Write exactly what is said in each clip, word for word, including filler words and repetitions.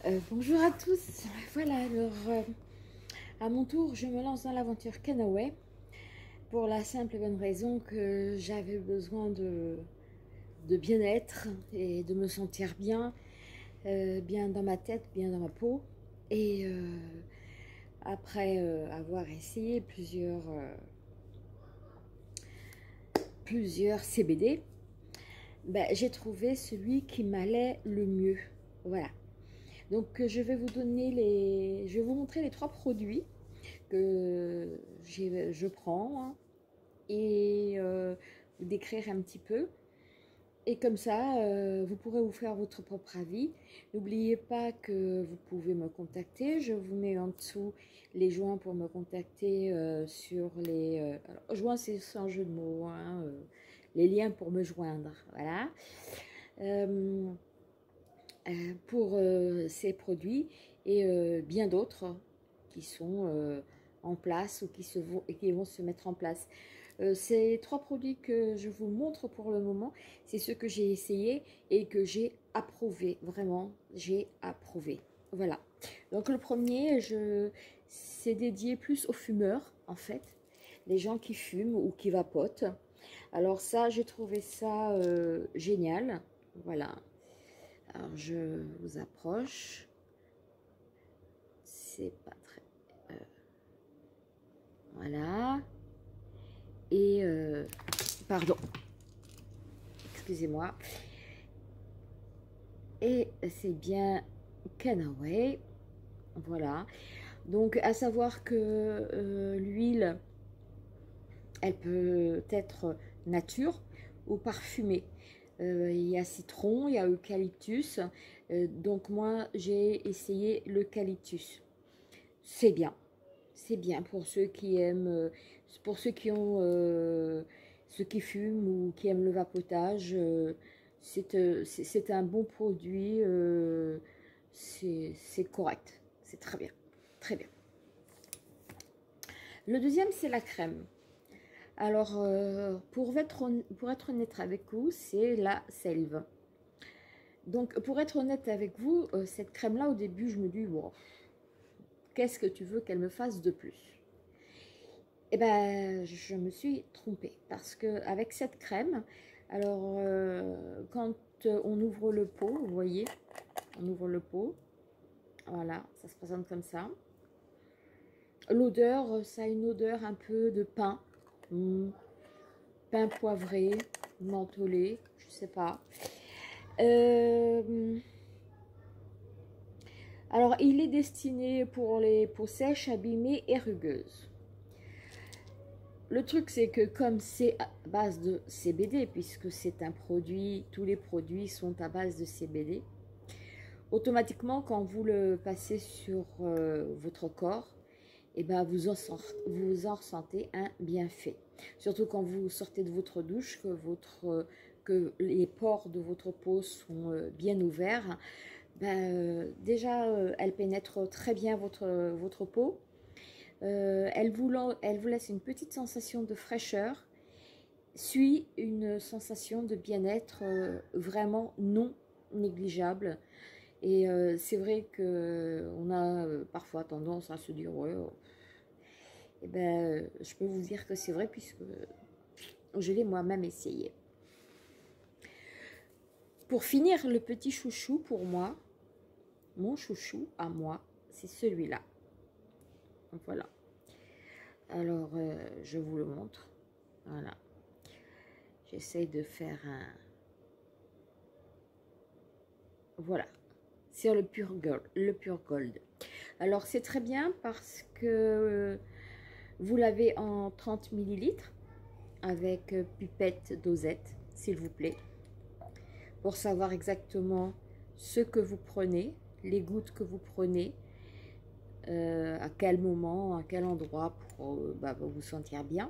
Euh, bonjour à tous. Voilà, alors euh, à mon tour, je me lance dans l'aventure Canoë pour la simple et bonne raison que j'avais besoin de, de bien-être et de me sentir bien, euh, bien dans ma tête, bien dans ma peau. Et euh, après euh, avoir essayé plusieurs, euh, plusieurs C B D, ben, j'ai trouvé celui qui m'allait le mieux. Voilà. Donc je vais vous donner les, je vais vous montrer les trois produits que je prends, hein, et euh, vous décrire un petit peu. Et comme ça, euh, vous pourrez vous faire votre propre avis. N'oubliez pas que vous pouvez me contacter. Je vous mets en dessous les joints pour me contacter euh, sur les... Euh, alors, joints, c'est sans jeu de mots, hein, euh, les liens pour me joindre. Voilà. Euh, euh, pour euh, ces produits et euh, bien d'autres qui sont euh, en place ou qui, se vont, qui vont se mettre en place. Euh, ces trois produits que je vous montre pour le moment, c'est ceux que j'ai essayé et que j'ai approuvé. Vraiment, j'ai approuvé. Voilà. Donc le premier, je, c'est dédié plus aux fumeurs, en fait. Les gens qui fument ou qui vapotent. Alors ça, j'ai trouvé ça euh, génial. Voilà. Alors je vous approche. C'est pas très... Euh, voilà. Et... Euh, pardon. Excusez-moi. Et c'est bien Canoë. Voilà. Donc à savoir que euh, l'huile, elle peut être nature ou parfumée. Euh, il y a citron, il y a eucalyptus. Euh, donc moi, j'ai essayé l'eucalyptus. C'est bien. C'est bien pour ceux qui aiment, euh, pour ceux qui ont, euh, ceux qui fument ou qui aiment le vapotage. Euh, c'est euh, c'est un bon produit. Euh, c'est correct. C'est très bien. Très bien. Le deuxième, c'est la crème. Alors, euh, pour, être, pour être honnête avec vous, c'est la selve. Donc, pour être honnête avec vous, euh, cette crème-là, au début, je me dis, wow, qu'est-ce que tu veux qu'elle me fasse de plus? Eh ben, je me suis trompée parce que avec cette crème, alors euh, quand on ouvre le pot, vous voyez, on ouvre le pot, voilà, ça se présente comme ça. L'odeur, ça a une odeur un peu de pain, mmh, pain poivré, mentholé, je sais pas. Euh, alors, il est destiné pour les peaux sèches, abîmées et rugueuses. Le truc, c'est que comme c'est à base de C B D, puisque c'est un produit, tous les produits sont à base de C B D, automatiquement, quand vous le passez sur euh, votre corps, et ben vous, en sortez, vous en ressentez un bienfait. Surtout quand vous sortez de votre douche, que, votre, que les pores de votre peau sont euh, bien ouverts. Ben, euh, déjà, euh, elle pénètre très bien votre, votre peau. Euh, elle, vous, elle vous laisse une petite sensation de fraîcheur, suit une sensation de bien-être euh, vraiment non négligeable. Et euh, c'est vrai qu'on a euh, parfois tendance à se dire, ouais, oh. Et ben, je peux vous dire que c'est vrai puisque je l'ai moi-même essayé. Pour finir, le petit chouchou pour moi, mon chouchou à moi, c'est celui-là. Voilà. Alors, euh, je vous le montre. Voilà. J'essaye de faire un... Voilà. C'est le Pure Gold. Le Pure Gold. Alors, c'est très bien parce que vous l'avez en trente millilitres avec pipette dosette, s'il vous plaît. Pour savoir exactement ce que vous prenez, les gouttes que vous prenez, euh, à quel moment, à quel endroit pour, euh, bah, pour vous sentir bien.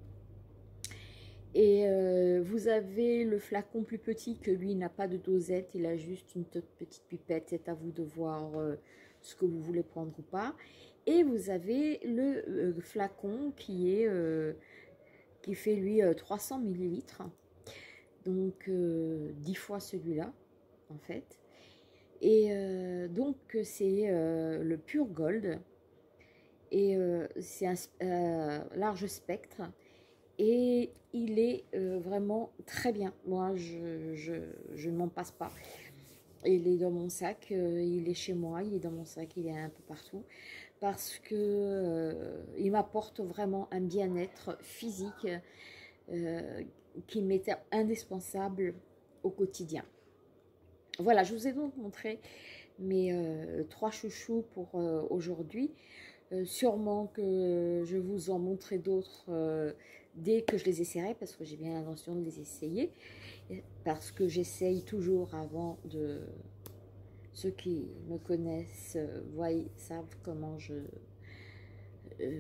Et euh, vous avez le flacon plus petit que lui n'a pas de dosette, il a juste une toute petite pipette, c'est à vous de voir euh, ce que vous voulez prendre ou pas. Et vous avez le euh, flacon qui est euh, qui fait lui euh, trois cents millilitres, donc euh, dix fois celui-là en fait. Et euh, donc donc c'est euh, le Pure Gold. Et euh, c'est un euh, large spectre. Et il est euh, vraiment très bien. Moi, je, je, je ne m'en passe pas. Il est dans mon sac, euh, il est chez moi, il est dans mon sac, il est un peu partout. Parce que euh, il m'apporte vraiment un bien-être physique euh, qui m'était indispensable au quotidien. Voilà, je vous ai donc montré mes euh, trois chouchous pour euh, aujourd'hui. Euh, sûrement que je vous en montrerai d'autres euh, dès que je les essaierai, parce que j'ai bien l'intention de les essayer, parce que j'essaye toujours avant de... Ceux qui me connaissent euh, voient, savent comment je... Euh,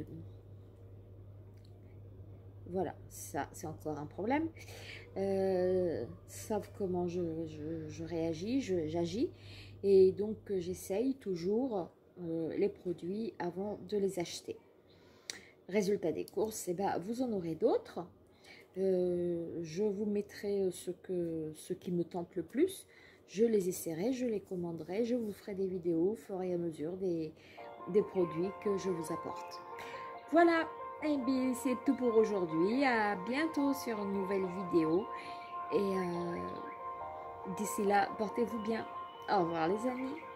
voilà, ça c'est encore un problème. Euh, savent comment je, je, je réagis, j'agis, et donc j'essaye toujours euh, les produits avant de les acheter. Résultat des courses, eh ben, vous en aurez d'autres. Euh, je vous mettrai ce, que, ce qui me tente le plus. Je les essaierai, je les commanderai, je vous ferai des vidéos au fur et à mesure des, des produits que je vous apporte. Voilà, et bien c'est tout pour aujourd'hui. À bientôt sur une nouvelle vidéo. Et euh, d'ici là, portez-vous bien. Au revoir les amis.